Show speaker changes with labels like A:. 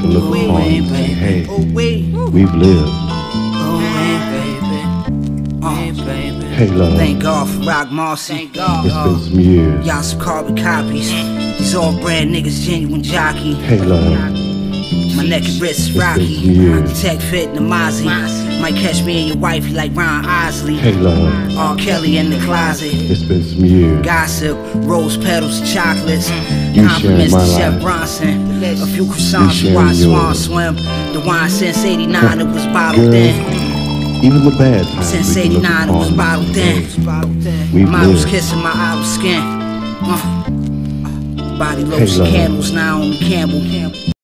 A: can look upon and say, hey, we've lived. Hey, love.
B: Thank God for Rock Marcy.
A: It's been some years.
B: Y'all some carbon copies. These all brand niggas, genuine jockey.
A: Hey, love.
B: My neck and wrist is rocky. Architect fit Namazi. Might catch me and your wifey like Ron Isley.
A: Hey, love.
B: R. Kelly in the closet.
A: It's been some years.
B: Gossip, rose petals, chocolates.
A: You
B: Compliments to
A: sharing my
B: Chef
A: life.
B: Bronson. A few croissants
A: You
B: to watch
A: sharing
B: Swan
A: yours.
B: swim. The wine since '89 it was bottled
A: Girl,
B: in.
A: even the bad times
B: Since
A: we can look
B: '89 it was
A: upon
B: bottled
A: and say,
B: in.
A: we've
B: Models
A: lived.
B: kissing my outer skin. Body lotion
A: love.
B: candles now on the Campbell.